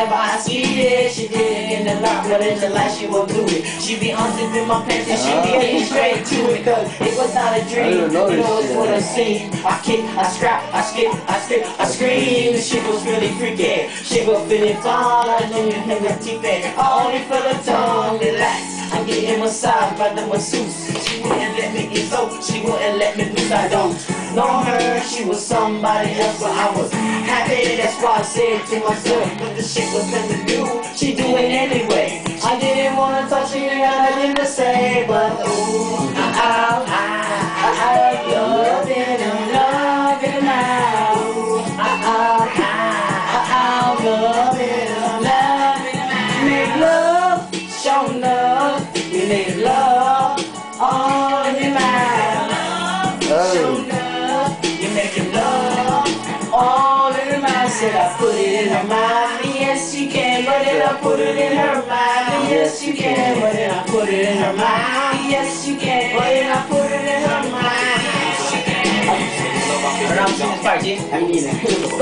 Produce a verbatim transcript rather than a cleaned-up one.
whenever I see it, she did it in the lot, but in the light she won't do it. She be unzipping my pants and she be getting straight to it, cause it was not a dream, you know it's what I seen. I kick, I scrap, I skip, I skip, I scream. The shit was really freaky, shit was feeling fun. I know you have the teeth there, I only feel the tongue. Relax, I'm getting massaged by the masseuse. She wouldn't let me get soaked, she wouldn't let me loose. I don't know her, she was somebody else, but I was happy. That's why I said to myself, but the shit was nothing to do, she do it anyway. I didn't wanna touch her, I had nothing to say, but ooh, I, I, I, I love it, I'm loving now. Ooh, I, I, I, I love it, I'm loving now. Make love, show love, we make love all in your mind. Show love, you making love all in your mind. Said I put it in her mind, yes you can, but then I put it in her mind, yes you can, but then I put it in her mind, yes you can, but then I put it in her mind. Yes you can. Turn off this part, G. I mean,